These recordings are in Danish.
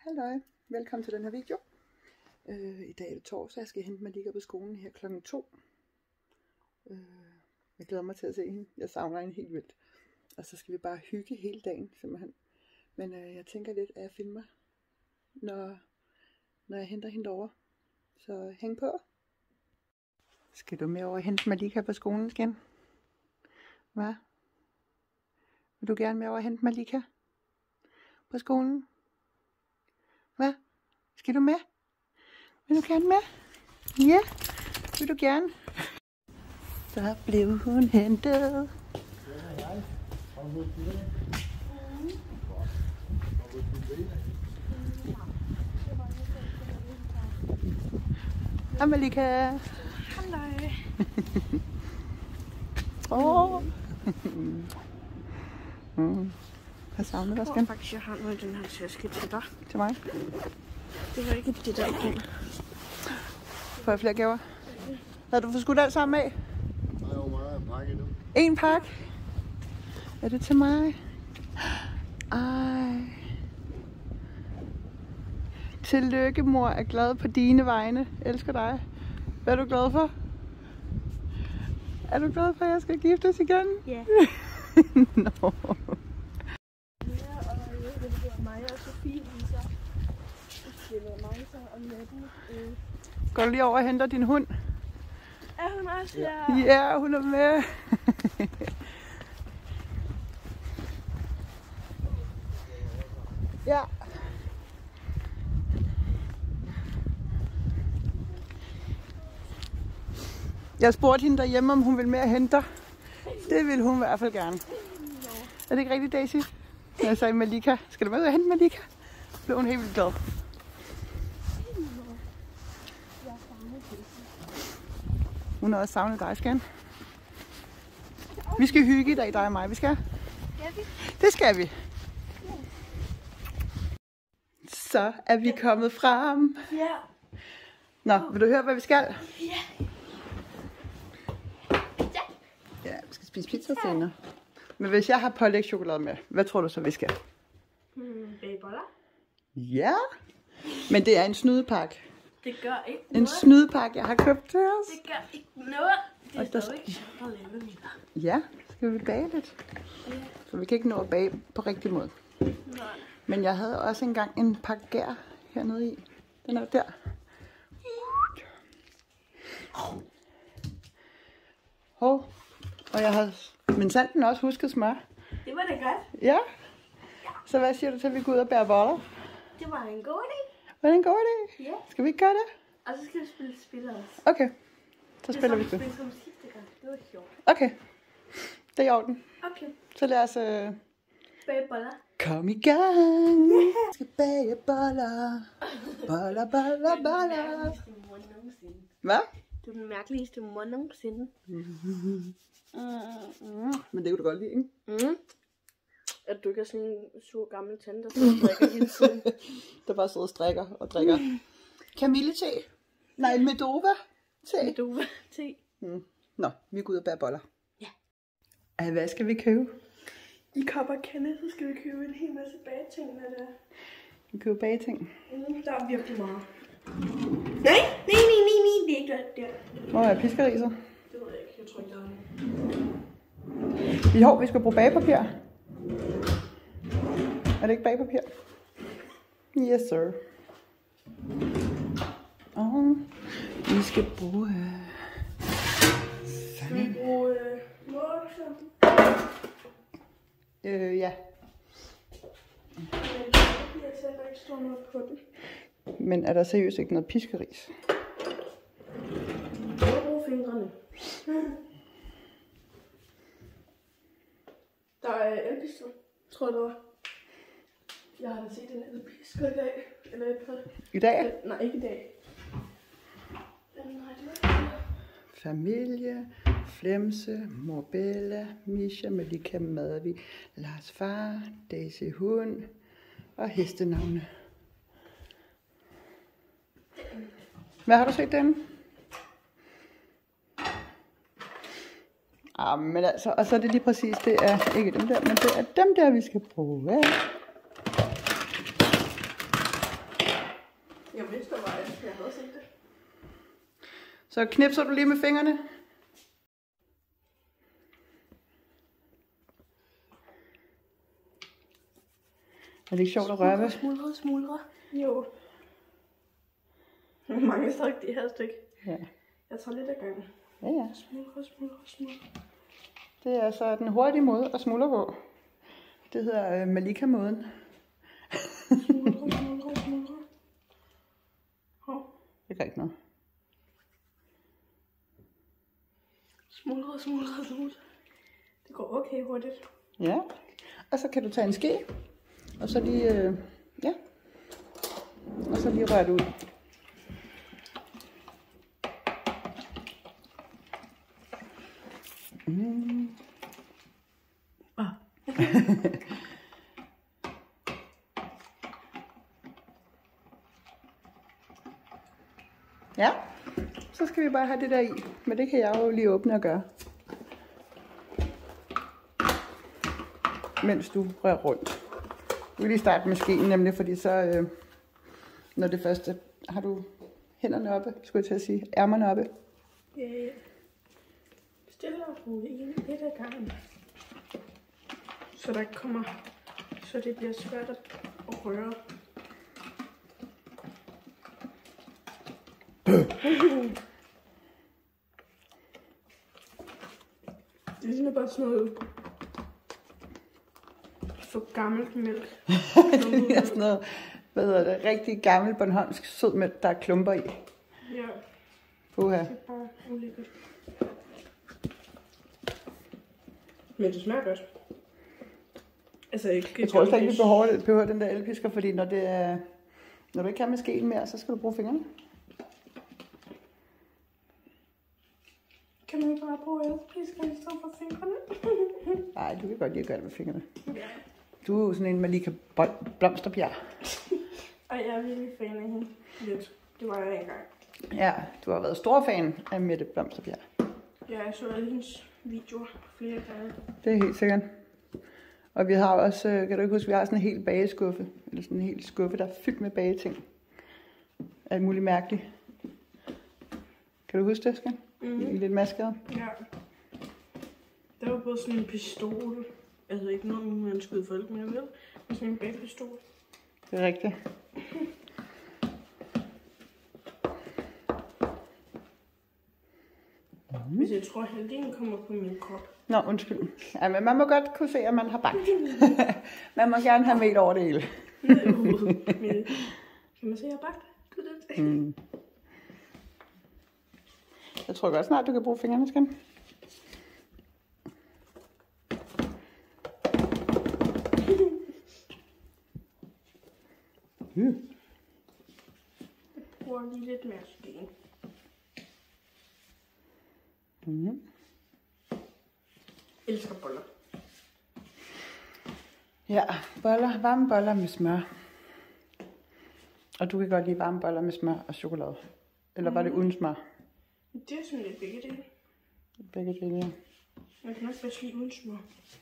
Halløj, velkommen til den her video. I dag er det torsdag, jeg skal hente Malika på skolen her klokken 2. Jeg glæder mig til at se hende. Jeg savner hende helt vildt. Og så skal vi bare hygge hele dagen, simpelthen. Men jeg tænker lidt, at jeg filmer, når jeg henter hende over. Så hæng på. Skal du med over og hente Malika på skolen igen? Hvad? Vil du gerne med over og hente Malika på skolen? Hvad? Skal du med? Vil du gerne med? Ja, vil du gerne? Så blev hun hentet. Hej Malika. Halløj. Jeg savner dig, Jeg skal. tror faktisk, jeg har noget i den her taske til dig. Til mig. Det var ikke det der igen. Får jeg flere gaver? Havde du fået skudt alt sammen af? Nej, hvor meget en pakke nu? En pakke? Er det til mig? Ej. Tillykke, mor. Jeg er glad på dine vegne. Elsker dig. Hvad er du glad for? Er du glad for, at jeg skal giftes igen? Ja. Nå. Ja, og det var mig og Sofie, så det var mig så om natten. Går du lige over og henter din hund? Er hun også her? Ja, hun er med. Ja. Jeg spurgte hende derhjemme, om hun ville med at hente dig. Det ville hun i hvert fald gerne. Er det ikke rigtigt, Daisy? Jeg sagde Malika. Skal du med ud og hente Malika? Blev hun helt vildt glad. Hun har også savnet dig, skal. Vi skal hygge i dag, dig og mig. Vi skal. Skal vi? Det skal vi. Så er vi kommet frem. Ja. Nå, vil du høre, hvad vi skal? Ja. Ja, vi skal spise pizza senere. Men hvis jeg har pålægschokolade med, hvad tror du så, vi skal? Bageboller. Ja, men det er en snydepakke. Det gør ikke En noget. snydepakke, jeg har købt til os. Det gør ikke noget. Det Og er der stadig ikke sjovt at lave middag. Ja, skal vi bage lidt? Ja. For vi kan ikke nå at bage på rigtig måde. Nej. Men jeg havde også engang en pakke gær hernede i. Den er der. Hov. Og jeg havde men sanden også husket smør. Det var da godt. Ja. Så hvad siger du til, at vi går ud og bærer boller? Det var en god idé. Var det en god idé? Ja. Skal vi ikke gøre det? Og så skal vi spille spil også. Okay. Så spiller vi det. det. Det er som sidste gang. Det var sjovt. Okay. Det er i orden. Okay. Så lad os Bageboller. kom i gang. Vi skal bage boller. Boller, boller, boller. Hvad? Det er den mærkeligste mor nogensinde. Men det kunne du godt lide, ikke? At du ikke er sådan en sur gammel tante, der drikker hele tiden. Der bare sidder og strikker og drikker. Kamille-te. Nej, Medova-te. Medova te. Nå, vi går ud og bærer boller. Ja. Hvad skal vi købe? I Kopper Kenneth, så skal vi købe en hel masse bageting med det. Vi køber bageting. Der er virkelig meget. Nej, det er ikke det. Hvor er piskeriser? Det ved jeg ikke, jeg tror ikke, der er Jo, vi skal bruge bagepapir. Er det ikke bagepapir? Yes, sir. Og vi skal bruge... Skal vi bruge målsam? Ja. Men jeg sætter ikke stå noget på den. Men er der seriøst ikke noget piskeris? Jeg vil bruge fingrene. Der er elpister, tror jeg det var. Jeg har da set en elpisker i dag. Eller et par. I dag? Nej, ikke i dag. Nej, det var ikke. Familie, Flemse, Morbella, Misha, Malika, Madvi, Lars far, Daisy hund og hestenavne. Hvad har du set derinde? Men altså, og så er det lige præcis, det er ikke dem der, men det er dem der, vi skal bruge. Der var jeg havde set det. Så knipser du lige med fingrene. Er det ikke sjovt at røre ved? Smuldre. Jo. Jeg mangler stadig det her stykke. Ja. Jeg tager lidt af gangen. Ja. Smuldre. Det er altså den hurtige måde at smuldre på. Det hedder Malika-måden. Smuldre. Hov. Det gør ikke noget. Smuldre. Det går okay hurtigt. Ja. Og så kan du tage en ske. Og så lige, og så lige røre det ud. Ja, så skal vi bare have det der i. Men det kan jeg jo lige åbne og gøre. Mens du rører rundt. Vi vil lige starte med skeen, nemlig fordi så, når det første, har du hænderne oppe, skulle jeg til at sige, ærmerne oppe. Ja. Stille og roligt, lidt af gangen. Så der ikke kommer, så det bliver svært at røre. Det ligner bare sådan noget for gammelt mælk. Det er sådan noget, hvad hedder det, rigtig gammel bornholmsk sødmælk, der er klumper i. Ja. Puha. Det er bare ulækkert. Men det smager godt. Altså ikke. Jeg tror også ikke, vi behøver den der elpisker, fordi når du ikke kan med skeen mere, så skal du bruge fingrene. Kan man ikke bare bruge elpisker i stedet for fingrene? Nej, du kan godt lide at gøre det med fingrene. Ja. Du er jo sådan en Malika Blomsterbjerg. Og jeg er virkelig fan af hende. Lidt. Det var jeg engang. Ja, du har været stor fan af Mette Blomsterbjerg. Ja, jeg så alle hendes videoer flere gange. Det er helt sikkert. Og vi har også, kan du ikke huske, vi har sådan en hel bageskuffe. Eller sådan en hel skuffe, der er fyldt med bageting. Alt muligt mærkeligt. Kan du huske det, Skan? En lidt maskeret. Ja. Der var både sådan en pistol. Altså ikke noget, man skyder folk med, vel? Men sådan en bagpistol. Det er rigtigt. Hvis jeg tror, halvdelen kommer på min krop. Nå, undskyld. Ja, men man må godt kunne se, at man har bagt. Man må gerne have med over det hele. Kan man se, at jeg har bagt? Gud, det. Jeg tror godt snart, du kan bruge fingrene, Skan. Jeg bruger lige lidt mere sten. Elsker boller. Ja, boller, varme boller med smør. Og du kan godt lide varme boller med smør og chokolade. Eller var det uden smør? Det er sådan lidt begge dele. Begge dele, ja. Jeg kan nok bedst lide uden smør.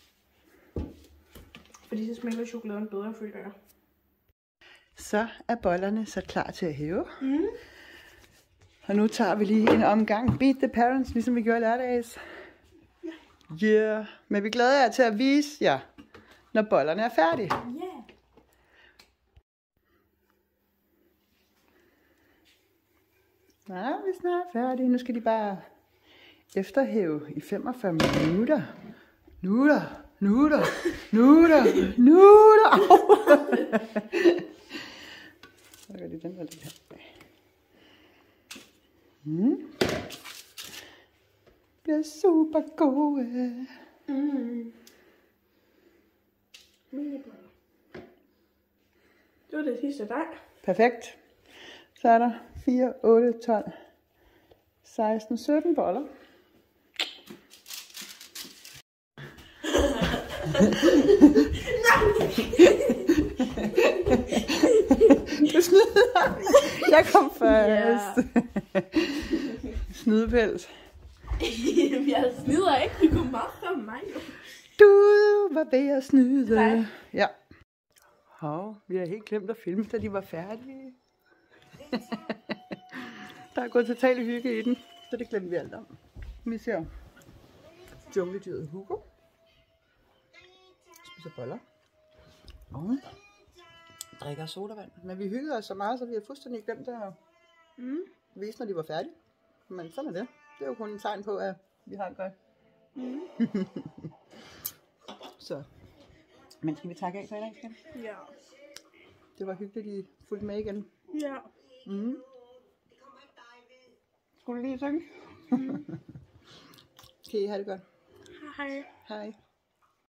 Fordi så smager chokoladen bedre, føler jeg. Så er bollerne så klar til at hæve. Og nu tager vi lige en omgang Beat the Parents, ligesom vi gjorde lørdags. Yeah. Men vi glæder jer til at vise jer, når bollerne er færdige. Yeah. Ja, vi er snart færdige. Nu skal de bare efterhæve i 45 minutter. Nutter. Så gør de den der lidt her. Bliver super gode. Miniboller. Det var det sidste dag. Perfekt. Så er der 4, 8, 12, 16, 17 boller. Du snyder. Jeg kom først. Snydepels. Jeg snyder ikke. Det kunne meget fra mig. Du var ved at snyde. Nej. Ja. Hov, vi har helt glemt at filme, da de var færdige. Der er gået total hygge i den, så det glemmer vi alt om. Vi ser jungledyret Hugo. Spiser boller. Og drikker sodavand. Men vi hyggede os så meget, så vi har fuldstændig glemt at vise, når de var færdige. Men sådan er det. Det er jo kun en tegn på, at vi har det godt. Så. Men skal vi takke af for i dag, Skat? Ja. Det var hyggeligt, at I fulgte med igen. Ja. Skulle du lige synge? Okay, have det godt. Hej. Hej.